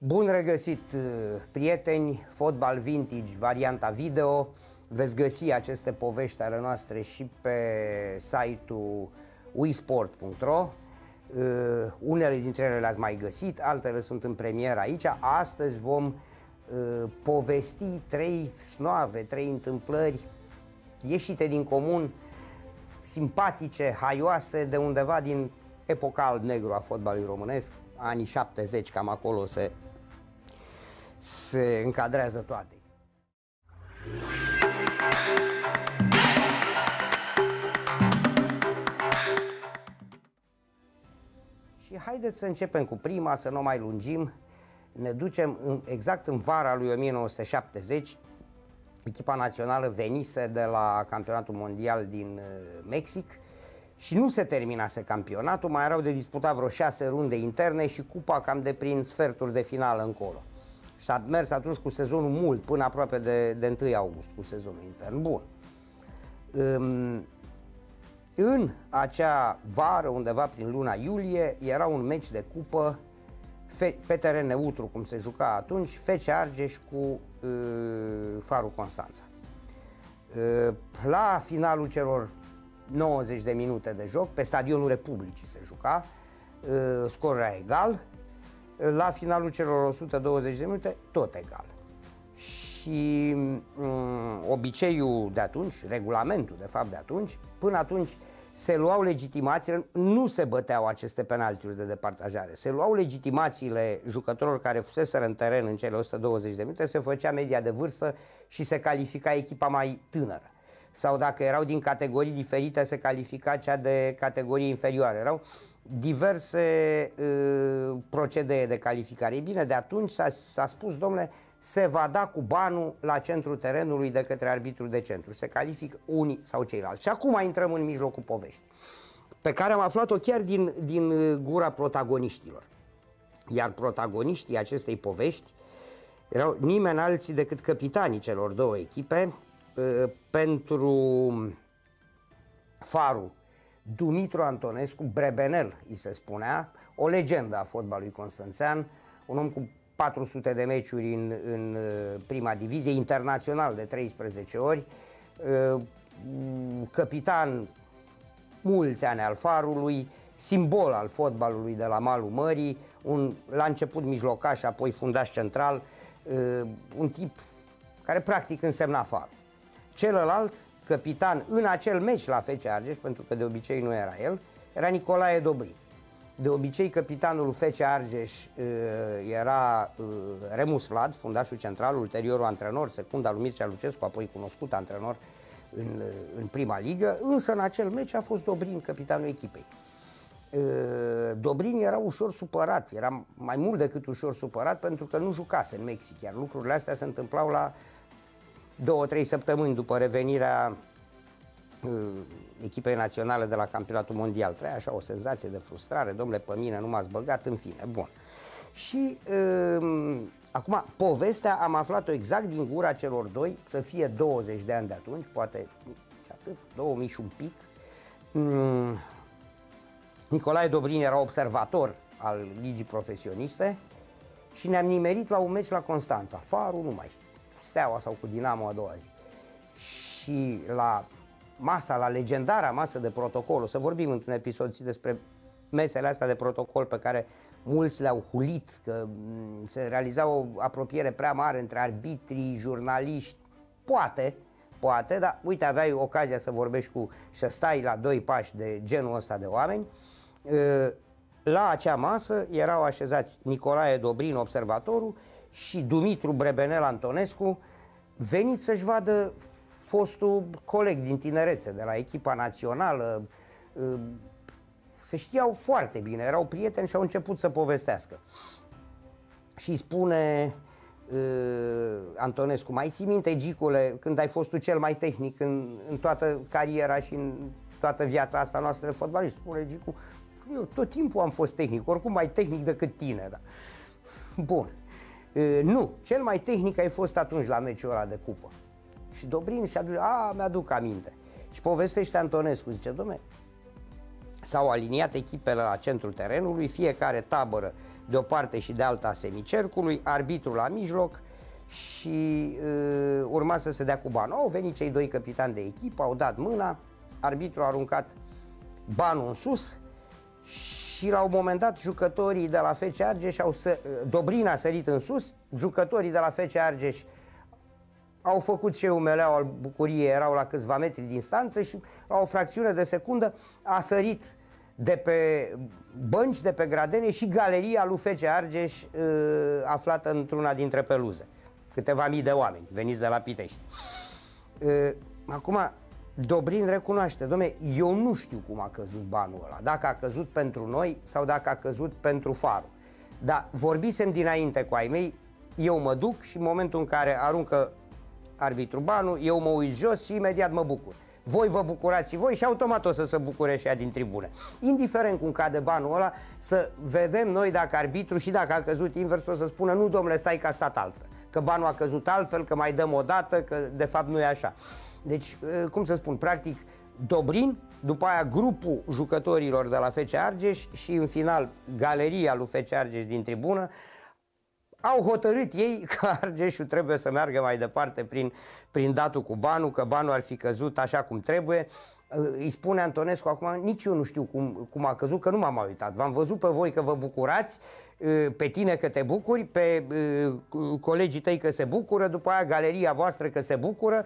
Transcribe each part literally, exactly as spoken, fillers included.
Bun regăsit, prieteni, Fotbal Vintage, varianta video. Veți găsi aceste povești ale noastre și pe site-ul wisport punct ro. Unele dintre ele le-ați mai găsit, altele sunt în premieră aici. Astăzi vom povesti trei snoave, trei întâmplări ieșite din comun, simpatice, haioase, de undeva din epoca alb-negru a fotbalului românesc, anii șaptezeci, cam acolo se, se încadrează toate. Și haideți să începem cu prima, să nu mai lungim. Ne ducem în, exact în vara lui o mie nouă sute șaptezeci. Echipa națională venise de la campionatul mondial din Mexic și nu se terminase campionatul, mai erau de disputat vreo șase runde interne și cupa cam de prin sferturi de finală încolo. Și s-a mers atunci cu sezonul mult, până aproape de, de întâi august, cu sezonul intern. Bun. În, în acea vară, undeva prin luna iulie, era un meci de cupă pe teren neutru, cum se juca atunci, F C Argeș cu uh, Farul Constanța. Uh, la finalul celor nouăzeci de minute de joc, pe stadionul Republicii se juca, uh, scorul era egal. La finalul celor o sută douăzeci de minute, tot egal. Și um, obiceiul de atunci, regulamentul de fapt de atunci, până atunci se luau legitimațiile, nu se băteau aceste penaltiuri de departajare, se luau legitimațiile jucătorilor care fuseseră în teren în cele o sută douăzeci de minute, se făcea media de vârstă și se califica echipa mai tânără. Sau dacă erau din categorii diferite, se califica cea de categorie inferioară. Erau diverse uh, procedee de calificare. Ei bine, de atunci s-a spus, domnule, se va da cu banul la centrul terenului de către arbitrul de centru. Se califică unii sau ceilalți. Și acum intrăm în mijlocul poveștii, pe care am aflat-o chiar din, din gura protagoniștilor. Iar protagoniștii acestei povești erau nimeni alții decât capitanii celor două echipe. Pentru Farul, Dumitru Antonescu, Brebenel îi se spunea, o legendă a fotbalului constanțean, un om cu patru sute de meciuri în, în prima divizie, internațional de treisprezece ori, capitan mulți ani al Farului, simbol al fotbalului de la malul mării, un, la început mijlocaș, apoi fundaș central, un tip care practic însemna Farul. Celălalt capitan în acel meci la F C Argeș, pentru că de obicei nu era el, era Nicolae Dobrin. De obicei capitanul F C Argeș era Remus Vlad, fundașul central, ulteriorul antrenor, secunda lui Mircea Lucescu, apoi cunoscut antrenor în, în prima ligă, însă în acel meci a fost Dobrin capitanul echipei. Dobrin era ușor supărat, era mai mult decât ușor supărat pentru că nu jucase în Mexic, iar lucrurile astea se întâmplau la două, trei săptămâni după revenirea uh, echipei naționale de la campionatul mondial. Trăia așa o senzație de frustrare, domnule, pe mine nu m-ați băgat, în fine, bun. Și uh, acum, povestea am aflat-o exact din gura celor doi, să fie douăzeci de ani de atunci, poate atât, două mii și un pic. Uh, Nicolae Dobrin era observator al ligii profesioniste și ne-am nimerit la un meci la Constanța, Farul, nu mai știu, Steaua sau cu Dinamo a doua zi. Și la masa, la legendara masă de protocol, o să vorbim într-un episod și despre mesele astea de protocol pe care mulți le-au hulit, că se realiza o apropiere prea mare între arbitrii, jurnaliști, poate, poate, dar uite, aveai ocazia să vorbești cu, să stai la doi pași de genul ăsta de oameni. La acea masă erau așezați Nicolae Dobrin, observatorul, și Dumitru Brebenel Antonescu, venit să-și vadă fostul coleg din tinerețe de la echipa națională. Se știau foarte bine, erau prieteni și au început să povestească. Și îi spune uh, Antonescu, mai ții minte, Gicule, când ai fost tu cel mai tehnic în, în toată cariera și în toată viața asta noastră de fotbalist? Spune Gicu, eu tot timpul am fost tehnic, oricum mai tehnic decât tine. Da. Bun. Uh, nu, cel mai tehnic ai fost atunci la meciul ăla de cupă. Și Dobrin și aduce, a, mi-aduc aminte. Și povestește Antonescu, zice, dom'le, s-au aliniat echipele la centrul terenului, fiecare tabără de o parte și de alta a semicercului, arbitru la mijloc și uh, urma să se dea cu banul. Au venit cei doi capitani de echipă, au dat mâna, arbitru a aruncat banul în sus și la un moment dat jucătorii de la F C Argeș, au să, Dobrin a sărit în sus, jucătorii de la F C Argeș au făcut și umeleau al bucuriei, erau la câțiva metri distanță și la o fracțiune de secundă a sărit de pe bănci, de pe gradene și galeria lui F C Argeș uh, aflată într-una dintre peluze. Câteva mii de oameni veniți de la Pitești. Uh, acum, Dobrin recunoaște, dom'le, eu nu știu cum a căzut banul ăla, dacă a căzut pentru noi sau dacă a căzut pentru Faru. Dar vorbisem dinainte cu ai mei, eu mă duc și în momentul în care aruncă arbitru banul, eu mă uit jos și imediat mă bucur. Voi vă bucurați și voi și automat o să se bucure și ea din tribune. Indiferent cum cade banul ăla, să vedem noi dacă arbitru și dacă a căzut invers o să spună nu, domnule, stai că a stat altfel, că banul a căzut altfel, că mai dăm o dată, că de fapt nu e așa. Deci, cum să spun, practic Dobrin, după aia grupul jucătorilor de la F C Argeș și în final galeria lui F C Argeș din tribună au hotărât ei că Argeșul trebuie să meargă mai departe prin, prin datul cu banul, că banul ar fi căzut așa cum trebuie. Îi spune Antonescu acum, nici eu nu știu cum, cum a căzut, că nu m-am mai uitat. V-am văzut pe voi că vă bucurați, pe tine că te bucuri, pe colegii tăi că se bucură, după aia galeria voastră că se bucură.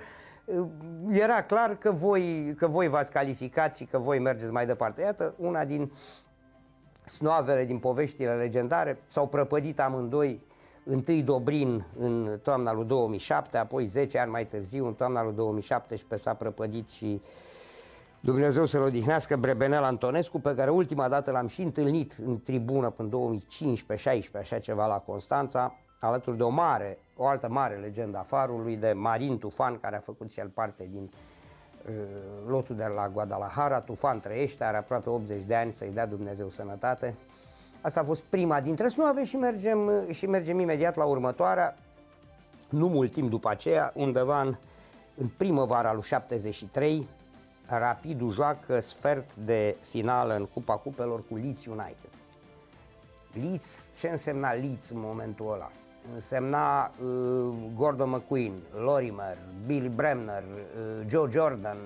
Era clar că voi, că voi v-ați calificat și că voi mergeți mai departe. Iată, una din snoavele din poveștile legendare, s-au prăpădit amândoi. Întâi Dobrin în toamna lui două mii șapte, apoi zece ani mai târziu, în toamna lui două mii șaptesprezece, s-a prăpădit și Dumnezeu să-l odihnească Brebenel Antonescu, pe care ultima dată l-am și întâlnit în tribună până în două mii cincisprezece șaisprezece, așa ceva, la Constanța, alături de o mare, o altă mare legendă a Farului, de Marin Tufan, care a făcut și el parte din uh, lotul de la Guadalajara. Tufan trăiește, are aproape optzeci de ani, să-i dea Dumnezeu sănătate. Asta a fost prima dintre snoave și mergem, și mergem imediat la următoarea, nu mult timp după aceea, undeva în, în primăvara lui șaptezeci și trei, Rapidul joacă sfert de finală în Cupa Cupelor cu Leeds United. Leeds, ce însemna Leeds în momentul ăla? Însemna uh, Gordon McQueen, Lorimer, Billy Bremner, uh, Joe Jordan.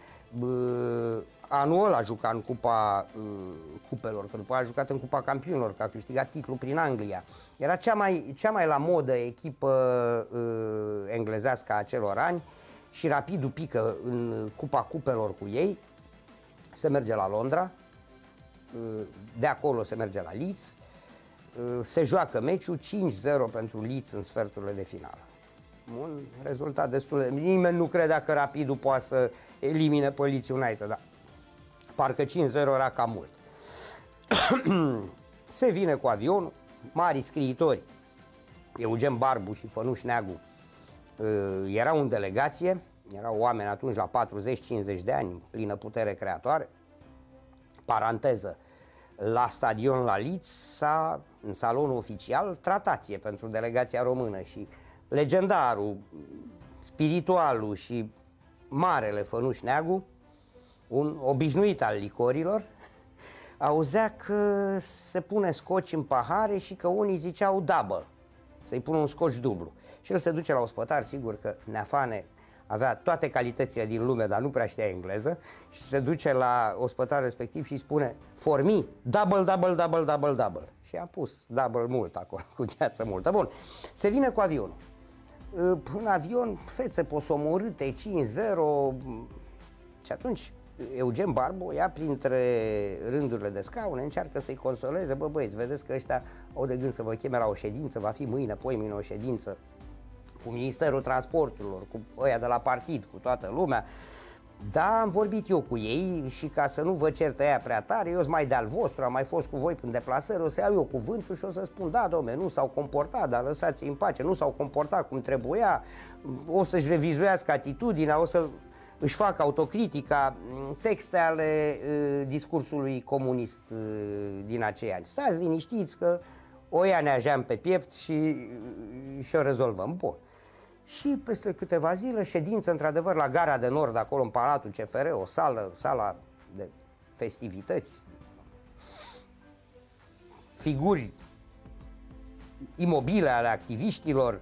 uh, Anul ăla a jucat în Cupa uh, Cupelor, că după aia a jucat în Cupa Campionilor, că a câștigat titlul prin Anglia. Era cea mai, cea mai la modă echipă uh, englezească a acelor ani și Rapidul pică în Cupa Cupelor cu ei, se merge la Londra, uh, de acolo se merge la Leeds, uh, se joacă meciul cinci zero pentru Leeds în sferturile de finală. Un rezultat destul de... Nimeni nu credea că Rapidul poate să elimine pe Leeds United, dar parcă cinci zero era cam mult. Se vine cu avionul, mari scriitori, Eugen Barbu și Fănuș Neagu erau în delegație, erau oameni atunci la patruzeci cincizeci de ani, plină putere creatoare. Paranteză, la stadion la Leeds s-a, în salonul oficial, tratație pentru delegația română și legendarul, spiritualul și marele Fănuș Neagu, un obișnuit al licorilor, auzea că se pune scoci în pahare și că unii ziceau double, să-i pună un scoci dublu. Și el se duce la ospătar, sigur că Neafane avea toate calitățile din lume, dar nu prea știa engleză, și se duce la ospătarul respectiv și îi spune for me, double, double, double, double, double. Și a pus double mult acolo, cu gheață multă. Bun, se vine cu avionul. În avion, fețe posomorâte, cinci zero, și atunci Eugen Barbu o ia printre rândurile de scaune, încearcă să-i consoleze. Bă, băieți, vedeți că ăștia au de gând să vă cheme la o ședință, va fi mâine, poimâine o ședință cu Ministerul Transporturilor, cu ăia de la partid, cu toată lumea. Da, am vorbit eu cu ei și ca să nu vă certe aia prea tare, eu sunt mai de-al vostru, am mai fost cu voi în deplasări, o să iau eu cuvântul și o să spun, da, dom'le, nu s-au comportat, dar lăsați-i în pace, nu s-au comportat cum trebuia, o să-și revizuiască atitudinea, o să își fac autocritica, texte ale uh, discursului comunist uh, din acei ani. Stați liniștiți că o ia neajeam pe piept și, uh, și o rezolvăm. Bun. Și peste câteva zile, ședință într-adevăr la Gara de Nord, acolo în Palatul C F R, o sală, sala de festivități, figuri imobile ale activiștilor,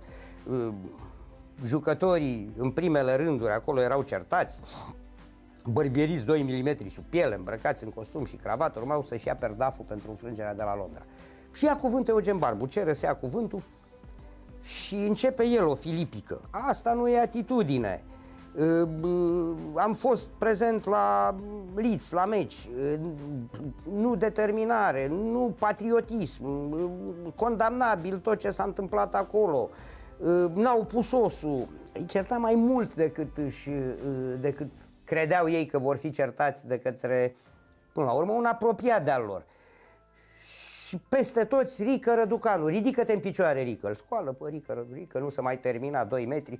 jucătorii în primele rânduri acolo erau certați, bărbieriți doi milimetri sub piele, îmbrăcați în costum și cravată, urmau să-și ia perdaful pentru înfrângerea de la Londra. Și ia cuvântul Eugen Barbu, cere să ia cuvântul și începe el o filipică. Asta nu e atitudine. Am fost prezent la Leeds, la meci, nu determinare, nu patriotism, condamnabil tot ce s-a întâmplat acolo, n-au pus osul. Îi certa mai mult decât, își, decât credeau ei că vor fi certați de către, până la urmă, un apropiat de-al lor. Și peste toți Rică Răducanu, ridică-te în picioare, Rică, îl scoală pe Rică, Rică, nu se mai termina doi metri.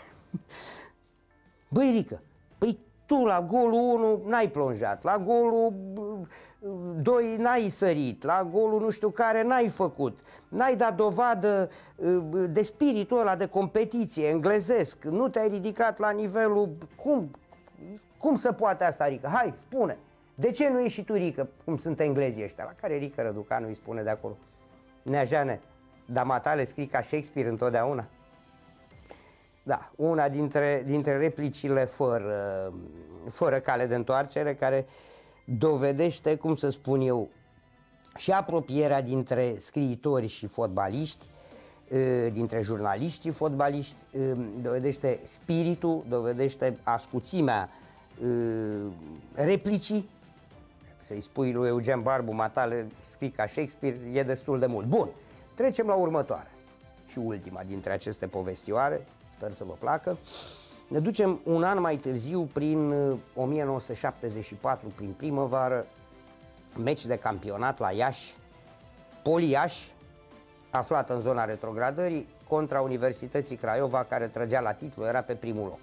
Băi, Rică, păi tu la golul unu n-ai plonjat, la golul doi n-ai sărit, la golul nu știu care n-ai făcut, n-ai dat dovadă de spiritul ăla de competiție englezesc, nu te-ai ridicat la nivelul... Cum? Cum se poate asta, Rică? Hai, spune! De ce nu ești și tu, Rică, cum sunt englezii ăștia? La care Rică Răducanu îi spune de acolo: Neajane, dar matale scrii ca Shakespeare întotdeauna? Da, una dintre, dintre replicile fără, fără cale de întoarcere, care dovedește, cum să spun eu, și apropierea dintre scriitori și fotbaliști, dintre jurnaliști și fotbaliști, dovedește spiritul, dovedește ascuțimea replicii. Să-i spui lui Eugen Barbu, matale scrii ca Shakespeare, e destul de mult. Bun, trecem la următoarea și ultima dintre aceste povestioare. Sper să vă placă. Ne ducem un an mai târziu, prin o mie nouă sute șaptezeci și patru, prin primăvară, meci de campionat la Iași, Poli Iași, aflată în zona retrogradării, contra Universității Craiova, care trăgea la titlu, era pe primul loc.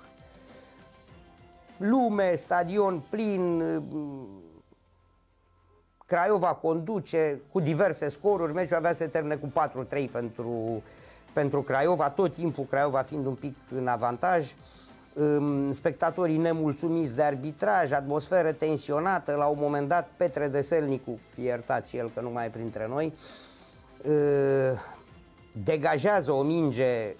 Lume, stadion plin, Craiova conduce cu diverse scoruri, meciul avea să termine cu patru trei pentru... pentru Craiova, tot timpul Craiova fiind un pic în avantaj, spectatorii nemulțumiți de arbitraj, atmosferă tensionată, la un moment dat Petre Deselnicu, fie iertat și el că nu mai e printre noi, degajează o minge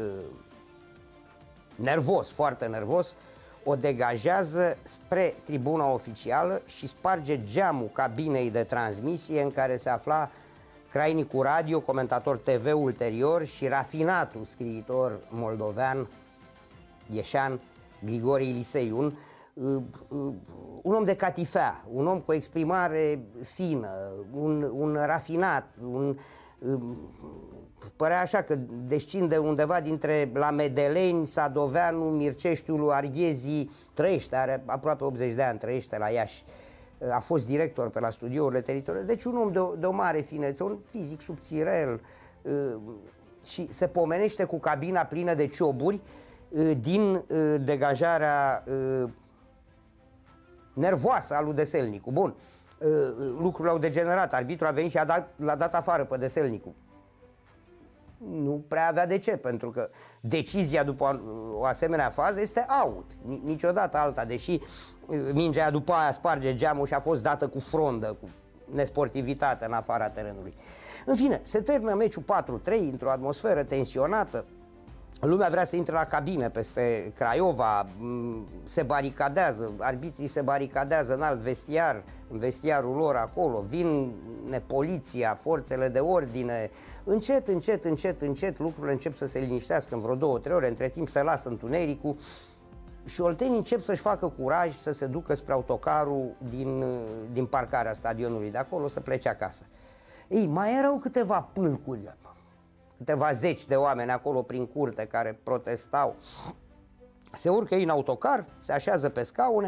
nervos, foarte nervos, o degajează spre tribuna oficială și sparge geamul cabinei de transmisie în care se afla Crainicu Radio, comentator T V ulterior, și rafinatul scriitor moldovean, ieșean, Grigore Ilisei, un, un om de catifea, un om cu exprimare fină, un, un rafinat, un, părea așa că descinde undeva dintre la Medeleni, Sadoveanu, Mirceștiul, Arghezii, trăiește, are aproape optzeci de ani, trăiește la Iași. A fost director pe la studiourile teritoriale, deci un om de o, de o mare finețe, un fizic subțirel, și se pomenește cu cabina plină de cioburi din degajarea nervoasă a lui Deselnicu. Bun, lucrurile au degenerat, arbitrul a venit și a dat, l-a dat afară pe Deselnicu. Nu prea avea de ce, pentru că decizia după o asemenea fază este out, niciodată alta, deși mingea după aia sparge geamul și a fost dată cu frondă, cu nesportivitate în afara terenului. În fine, se termină meciul patru trei într-o atmosferă tensionată, lumea vrea să intre la cabine peste Craiova, se baricadează, arbitrii se baricadează în alt vestiar, în vestiarul lor acolo, vin poliția, forțele de ordine. Încet, încet, încet, încet lucrurile încep să se liniștească în vreo două, trei ore, între timp se lasă întunericul și oltenii încep să-și facă curaj să se ducă spre autocarul din, din parcarea stadionului de acolo, să plece acasă. Ei, mai erau câteva pâlcuri, câteva zeci de oameni acolo prin curte care protestau. Se urcă ei în autocar, se așează pe scaune,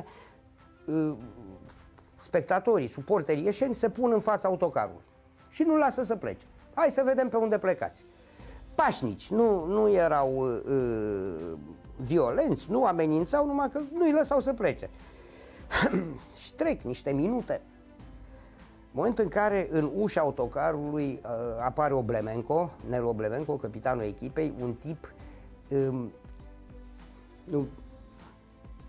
spectatorii, suporterii ieșeni se pun în fața autocarului și nu lasă să plece. Hai să vedem pe unde plecați. Pașnici, nu, nu erau uh, violenți, nu amenințau, numai că nu îi lăsau să plece. Și trec niște minute. Moment în care în ușa autocarului uh, apare Oblemenco, Nelu Oblemenco, capitanul echipei, un tip, um, nu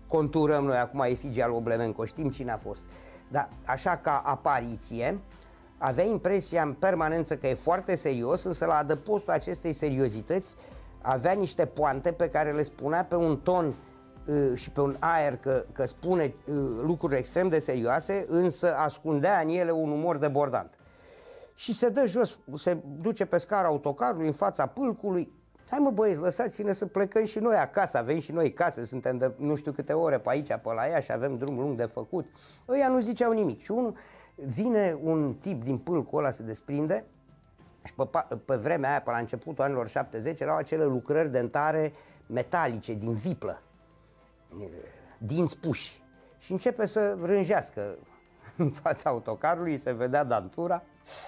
conturăm noi acum efigia lui Oblemenco, știm cine a fost, dar așa ca apariție, avea impresia în permanență că e foarte serios, însă la adăpostul acestei seriozități avea niște poante pe care le spunea pe un ton uh, și pe un aer că, că spune uh, lucruri extrem de serioase, însă ascundea în ele un umor debordant. Și se dă jos, se duce pe scara autocarului în fața pâlcului. Hai mă băieți, lăsați-ne să plecăm și noi acasă, avem și noi case, suntem de nu știu câte ore pe aici, pe la ea și avem drum lung de făcut. Ăia nu ziceau nimic. Și unul, vine un tip din pâlcul ăla, se desprinde și pe, pe vremea aia, pe la începutul anilor șaptezeci, erau acele lucrări dentare metalice, din viplă, dinți puși. Și începe să rânjească în fața autocarului, se vedea dantura,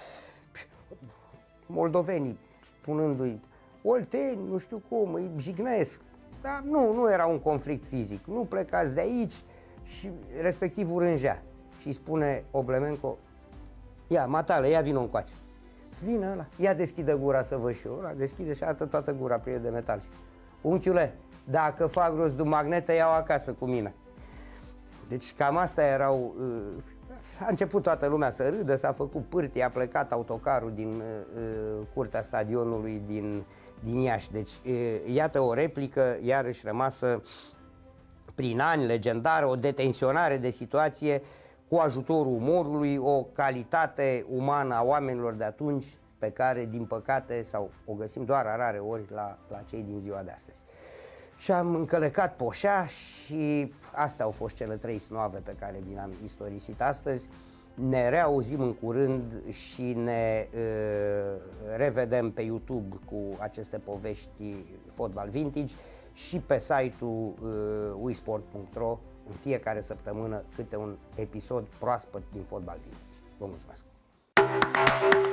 moldovenii spunându-i olteni, nu știu cum, îi jignesc. Dar nu, nu era un conflict fizic, nu plecați de aici, și respectivul rângea. Și îi spune Oblemenco, ia, matale, ia vină încoace. Vine ăla, ia deschide gura să văd și eu. Ăla deschide și arată toată gura plină de metal. Unchiule, dacă fac rost de magnete, iau acasă cu mine. Deci cam astea erau... A început toată lumea să râdă, s-a făcut pârtie, a plecat autocarul din uh, curtea stadionului din, din Iași. Deci uh, iată o replică iarăși rămasă prin ani, legendară, o detenționare de situație cu ajutorul umorului, o calitate umană a oamenilor de atunci pe care, din păcate, sau o găsim doar a rare ori la, la cei din ziua de astăzi. Și am încălecat poșea și astea au fost cele trei snoave pe care vi le-am istorisit astăzi. Ne reauzim în curând și ne uh, revedem pe YouTube cu aceste povești fotbal vintage și pe site-ul uh, wisport punct ro în fiecare săptămână câte un episod proaspăt din fotbal vintage. Vă mulțumesc!